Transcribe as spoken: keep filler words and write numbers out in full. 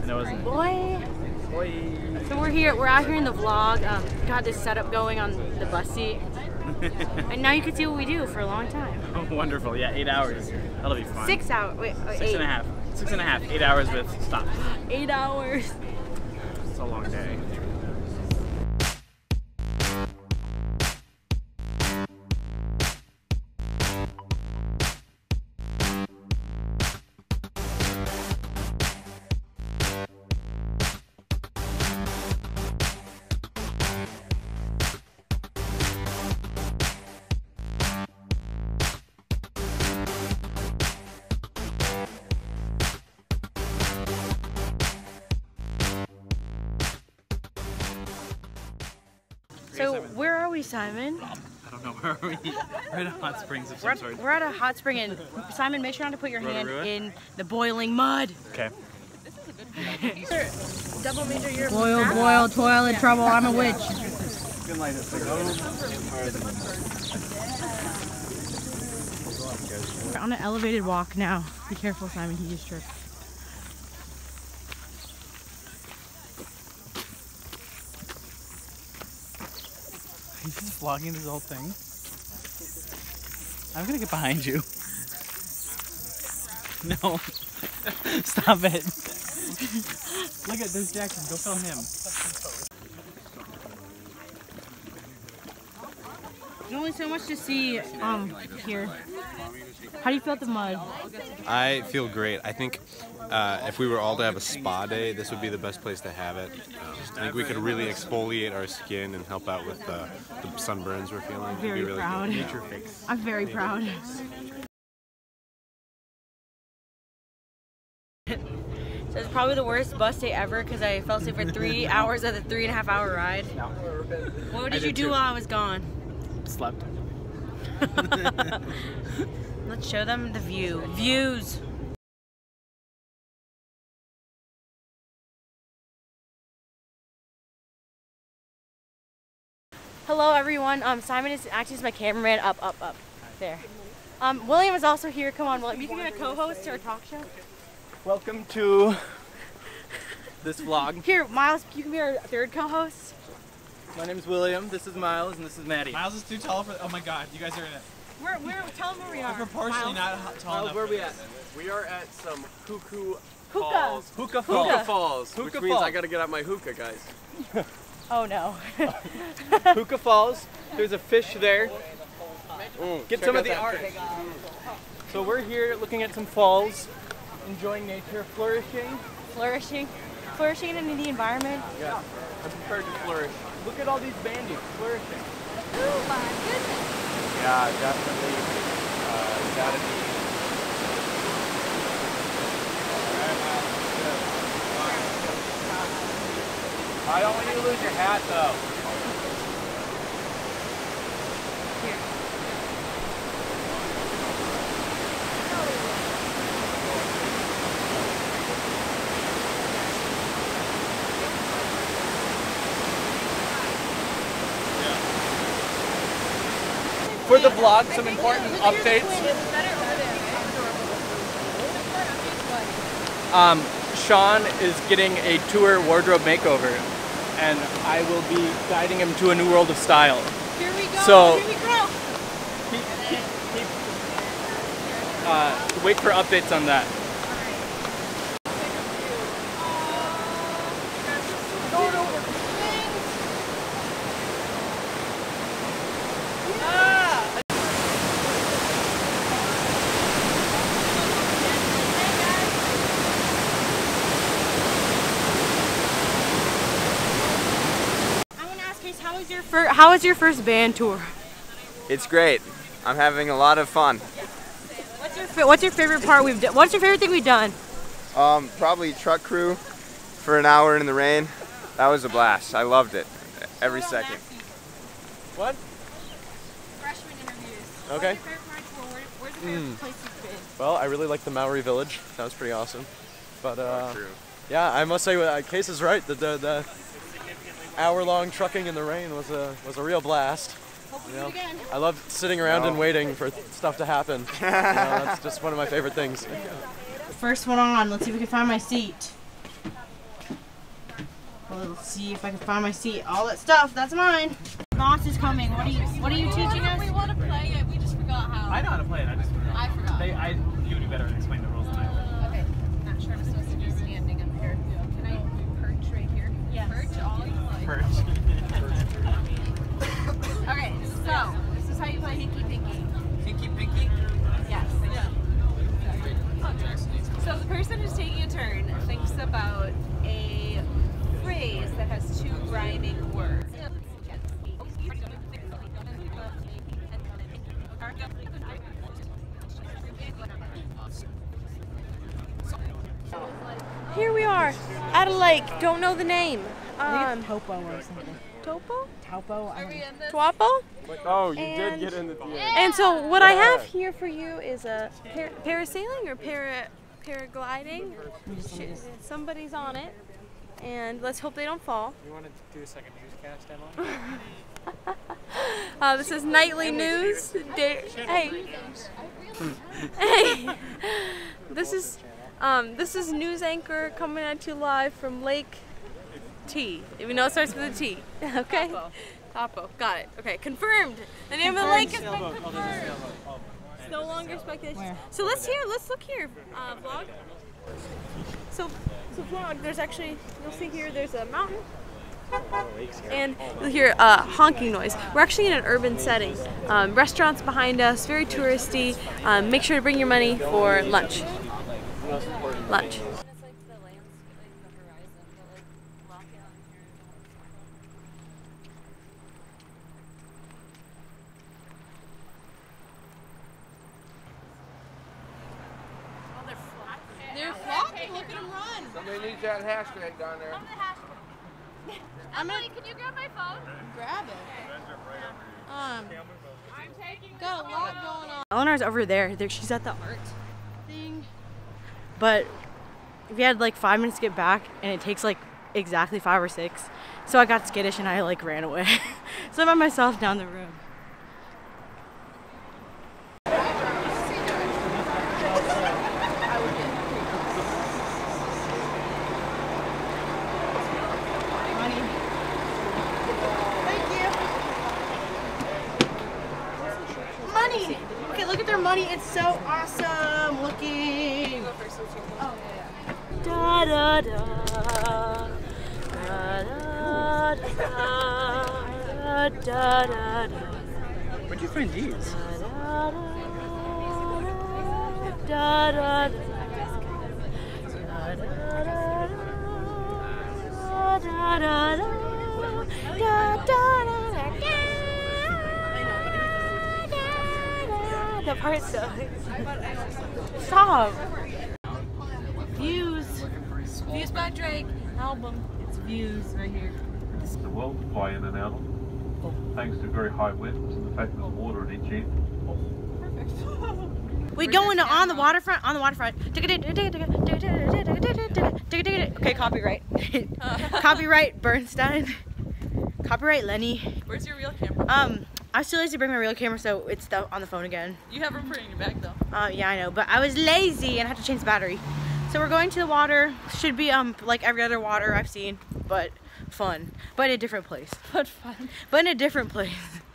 No, it wasn't. Boy. Boy. So we're here, we're out here in the vlog. Um, got this setup going on the bus seat. And now you can see what we do for a long time. Oh, wonderful. Yeah, eight hours. That'll be fun. Six hours. Wait, wait, Six eight. and a half. Six and a half. Eight hours with stops. Eight hours. It's a long day. So where are we, Simon? I don't know, where are we? We're at a hot springs of We're some at, sort. we're at a hot spring, and Simon, make sure not to put your Rotorua? hand in the boiling mud. Okay. Double major year. Boil, boil, toilet trouble, I'm a witch. We're on an elevated walk now. Be careful, Simon, he just tripped. He's just vlogging this whole thing. I'm gonna get behind you. No. Stop it. Look at this Jackson. Go film him. There's only so much to see um here. How do you feel about the mud? I feel great. I think uh, if we were all to have a spa day, this would be the best place to have it. Um, I think we could really exfoliate our skin and help out with uh, the sunburns we're feeling. I'm It'd be very really proud. good. Nature fix. I'm very proud. So it's probably the worst bus day ever because I fell asleep for three hours of the three and a half hour ride. What did I you did do too. while I was gone? Slept. Let's show them the view. Views. Hello everyone. Um, Simon is actually is my cameraman. Up, up, up. There. Um, William is also here. Come on, William. You can be a co-host to our talk show. Welcome to this vlog. Here, Miles, you can be our third co-host. My name is William, this is Miles, and this is Maddie. Miles is too tall for. Oh my God! You guys are in it. We're, we're, tell them where we are. Proportionally Miles. not tall Miles, enough. where are for we this. at? We are at some Huka Hookah. Falls. Huka Falls. Huka Falls, Huka which means Falls. I gotta get out my hookah, guys. Oh no. Huka Falls. There's a fish there. Mm, Get check some out of the that art. fish. So we're here looking at some falls, enjoying nature, flourishing. Flourishing. Flourishing in the environment. Yeah, I'm prepared to flourish. Look at all these bandits flourishing. Oh my goodness. Yeah, definitely. Uh, gotta be. I don't want you to lose your hat, though. For the vlog, some important updates. Um, Sean is getting a tour wardrobe makeover, and I will be guiding him to a new world of style. Here we go. So- Here we go. Keep, keep, keep, uh, wait for updates on that. How was your first, how was your first band tour? It's great. I'm having a lot of fun. What's your fa- what's your favorite part we've done? What's your favorite thing we've done? Um, probably truck crew for an hour in the rain. That was a blast. I loved it. Every second. What? Freshman interviews. Okay. What's your favorite part tour? Where, where's the favorite Mm. place you've been? Well, I really liked the Maori village. That was pretty awesome. But uh, True. yeah, I must say, uh, Case is right. The the, the hour-long trucking in the rain was a was a real blast. Hope we You do know, it again. I love sitting around and waiting for stuff to happen. You know, that's just one of my favorite things. First one on. Let's see if we can find my seat. Well, let's see if I can find my seat. All that stuff, that's mine. Boss is coming. What are you What are you teaching us? We want to play it. We just forgot how. I know how to play it. I just forgot. I forgot. They, I, you would do better than explain the rules than I would. Okay. I'm not sure I'm supposed to be standing up here. Can I perch right here? Yes. Perch all like. Perch. Okay. So this is how you play Hinky Pinky. Pinky, pinky. Yes. Yeah. So the person who's taking a turn thinks about a phrase that has two rhyming words. Here we are at a lake. Don't know the name. Um, Taupo or something. Taupo? Taupo? I don't know. Taupo? Oh, you And- did get in the D M. And so what I have here for you is a par parasailing or para paragliding. Shit, somebody's on it, and let's hope they don't fall. You want to do a second newscast demo? Uh, this is nightly news. Da hey, hey, this is um, this is news anchor coming at you live from Lake T. If you know it starts with a T, okay? Taupo. Taupo. Got it. Okay. Confirmed. The name of the lake is Sailboat. Oh, there's a sailboat. Oh. no longer speculation. Where? So let's hear. Let's look here, uh, vlog. So, so vlog. There's actually you'll see here. There's a mountain. And you'll hear uh, honking noise. We're actually in an urban setting. Um, restaurants behind us, very touristy. Um, make sure to bring your money for lunch. Lunch. They're flocking. Look at them run. Somebody needs that hashtag down there. Emily, can you grab my phone? Grab it. Um, got a lot going on. Eleanor's over there. there. She's at the art thing. But we had like five minutes to get back, and it takes like exactly five or six. So I got skittish and I like ran away. So I'm by myself down the road. Money! Okay, look at their money. It's so awesome looking. Da da da da da da da da da. Where'd you find these? Da da da the part sucks. Stop. Views. Views by Drake. Album. It's views right here. The well to fly in and out of, thanks to very high winds and the fact there's water at each end. We going on the waterfront. On the waterfront. Okay, copyright. Copyright Bernstein. Copyright Lenny. Where's your real camera? Um, I was too lazy to bring my real camera, so it's the, on the phone again. You have room for it in your bag though. Uh, yeah, I know, but I was lazy and I had to change the battery. So we're going to the water. Should be um like every other water I've seen, but fun. But in a different place. But fun. But in a different place.